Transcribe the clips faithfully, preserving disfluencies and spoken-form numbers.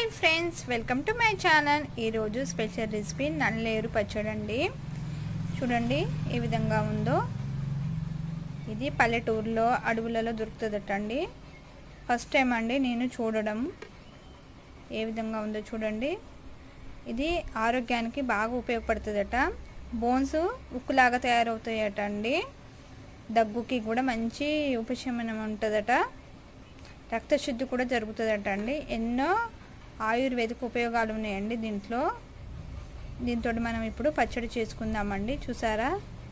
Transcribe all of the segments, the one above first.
Hi friends, welcome to my channel. ఈరోజు special recipe నల్లేరు పచ్చడి అండి. చూడండి ఏ విధంగా ఉందో. ఇది పల్లెటూరులో అడవులలో దొరుకుతుందట అండి. ఫస్ట్ టైం అండి నేను చూడడం. ఏ విధంగా ఉందో చూడండి. ఇది ఆరోగ్యానికి బాగా ఉపయోగపడుతుందట. బోన్స్ ఉక్కులాగా తయారవుతాయట అండి. దగ్గుకి కూడా మంచి ఉపశమనం ఉంటుందట. రక్తశుద్ధి కూడా జరుగుతుందట అండి. ఎన్నో ఆయుర్వేదిక ఉపయోగాలు ఉన్నాయండి దీంట్లో. దీంతో మనం ఇప్పుడు పచ్చడి చేసుకుందామండి. చూసారా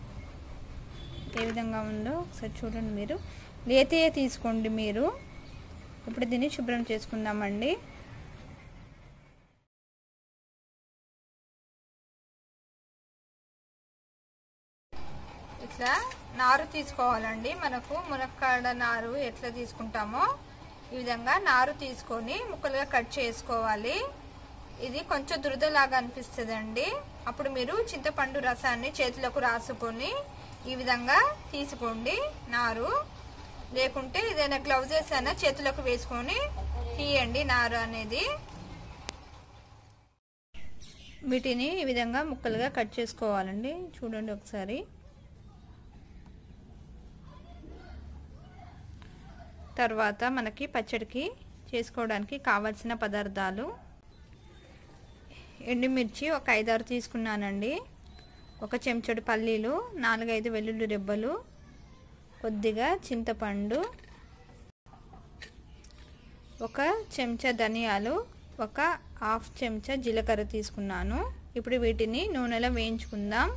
ఏ విధంగా ఉందో ఒకసారి చూడండి. మీరు లేతయే తీసుకోండి. మీరు ఇప్పుడు దీన్ని శుభ్రం చేసుకుందామండి. ఇట్లా నారు తీసుకోవాలండి. మనకు మునక్కాడ నారు ఎట్లా తీసుకుంటామో ఈ విధంగా నారు తీసుకొని ముక్కలుగా కట్ చేసుకోవాలి. ఇది కొంచెం దురదలాగా అనిపిస్తుందండి. అప్పుడు మీరు చింతపండు రసాన్ని చేతులకు రాసుకొని ఈ విధంగా తీసుకోండి నారు. లేకుంటే ఏదైనా గ్లౌజెస్ అయినా చేతులకు వేసుకొని తీయండి నారు అనేది. వీటిని ఈ విధంగా ముక్కలుగా కట్ చేసుకోవాలండి. చూడండి ఒకసారి. తర్వాత మనకి పచ్చడికి చేసుకోవడానికి కావాల్సిన పదార్థాలు: ఎండుమిర్చి ఒక ఐదారు తీసుకున్నానండి, ఒక చెంచాడు పల్లీలు, నాలుగైదు వెల్లుల్లి రెబ్బలు, కొద్దిగా చింతపండు, ఒక చెంచా ధనియాలు, ఒక హాఫ్ చెంచా జీలకర్ర తీసుకున్నాను. ఇప్పుడు వీటిని నూనెలో వేయించుకుందాం.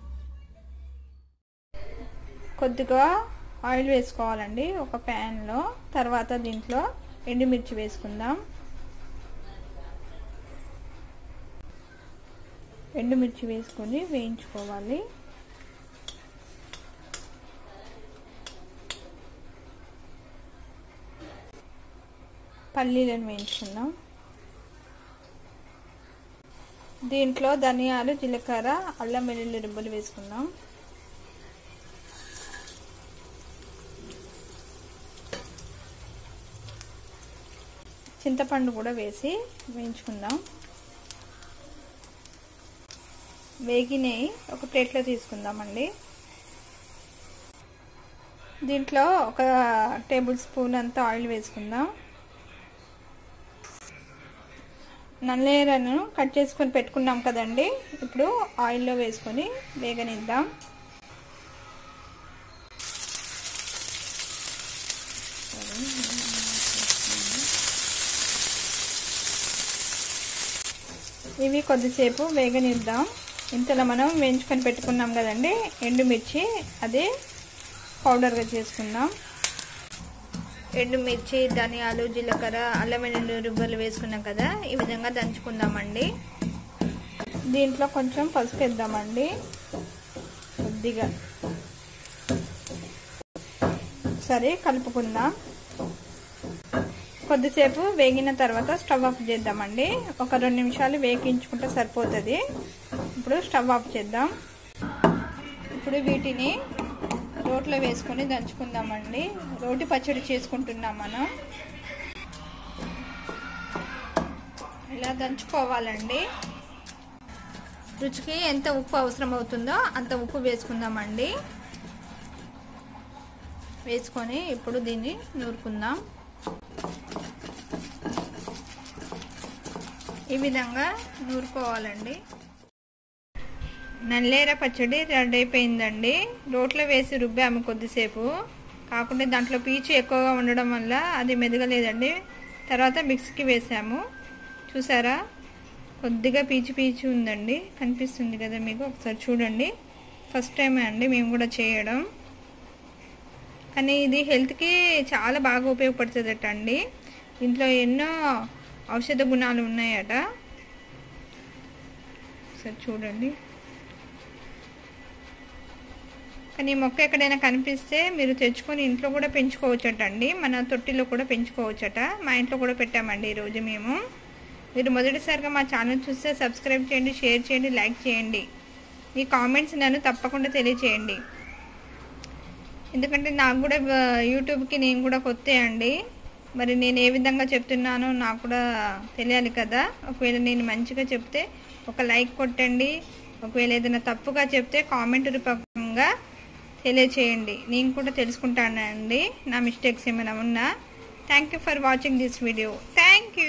కొద్దిగా ఆయిల్ వేసుకోవాలండి ఒక ప్యాన్లో. తర్వాత దీంట్లో ఎండుమిర్చి వేసుకుందాం. ఎండుమిర్చి వేసుకొని వేయించుకోవాలి. పల్లీలను వేయించుకుందాం. దీంట్లో ధనియాలు, జీలకర్ర, అల్లం వెల్లుల్లి రెబ్బలు వేసుకుందాం. చింతపండు కూడా వేసి వేయించుకుందాం. వేగినవి ఒక ప్లేట్లో తీసుకుందామండి. దీంట్లో ఒక టేబుల్ స్పూన్ అంతా ఆయిల్ వేసుకుందాం. నల్లేరును కట్ చేసుకొని పెట్టుకున్నాం కదండి. ఇప్పుడు ఆయిల్లో వేసుకొని వేగనిద్దాం. ఇవి కొద్దిసేపు వేగనిద్దాం. ఇంతలో మనం వేయించుకొని పెట్టుకున్నాం కదండి ఎండుమిర్చి, అదే పౌడర్గా చేసుకుందాం. ఎండుమిర్చి, ధనియాలు, జీలకర్ర, అల్లం వెల్లుల్లి రెబ్బలు వేసుకున్నాం కదా, ఈ విధంగా దంచుకుందామండి. దీంట్లో కొంచెం పసుపు వేద్దామండి, కొద్దిగా. సరే కలుపుకుందాం. కొద్దిసేపు వేగిన తర్వాత స్టవ్ ఆఫ్ చేద్దామండి. ఒక రెండు నిమిషాలు వేగించుకుంటే సరిపోతుంది. ఇప్పుడు స్టవ్ ఆఫ్ చేద్దాం. ఇప్పుడు వీటిని రోట్లో వేసుకొని దంచుకుందామండి. రోటి పచ్చడి చేసుకుంటున్నాం మనం. ఇలా దంచుకోవాలండి. రుచికి ఎంత ఉప్పు అవసరం అవుతుందో అంత ఉప్పు వేసుకుందామండి. వేసుకొని ఇప్పుడు దీన్ని నూరుకుందాం. ఈ విధంగా నూరుకోవాలండి. నల్లేర పచ్చడి రెడీ అయిపోయిందండి. రోట్లో వేసి రుబ్బాము కొద్దిసేపు. కాకుండా దాంట్లో పీచు ఎక్కువగా ఉండడం వల్ల అది మెదగలేదండి. తర్వాత మిక్సీకి వేసాము. చూసారా కొద్దిగా పీచు పీచు ఉందండి, కనిపిస్తుంది కదా మీకు. ఒకసారి చూడండి. ఫస్ట్ టైమే అండి మేము కూడా చేయడం. కానీ ఇది హెల్త్కి చాలా బాగా ఉపయోగపడుతుందట అండి. దీంట్లో ఎన్నో ఔషధ గుణాలు ఉన్నాయట. సరే చూడండి. కానీ మొక్క ఎక్కడైనా కనిపిస్తే మీరు తెచ్చుకొని ఇంట్లో కూడా పెంచుకోవచ్చట అండి. మన తొట్టిలో కూడా పెంచుకోవచ్చట. మా ఇంట్లో కూడా పెట్టామండి ఈరోజు మేము. మీరు మొదటిసారిగా మా ఛానల్ చూస్తే సబ్స్క్రైబ్ చేయండి, షేర్ చేయండి, లైక్ చేయండి. మీ కామెంట్స్ నన్ను తప్పకుండా తెలియచేయండి. ఎందుకంటే నాకు కూడా యూట్యూబ్కి నేను కూడా కొత్త అండి. మరి నేను ఏ విధంగా చెప్తున్నానో నాకు కూడా తెలియాలి కదా. ఒకవేళ నేను మంచిగా చెప్తే ఒక లైక్ కొట్టండి, ఒకవేళ ఏదైనా తప్పుగా చెప్తే కామెంట్ రూపంగా తెలియచేయండి, నేను కూడా తెలుసుకుంటానండి నా మిస్టేక్స్ ఏమైనా ఉన్నా. Thank you for watching this video. Thank you.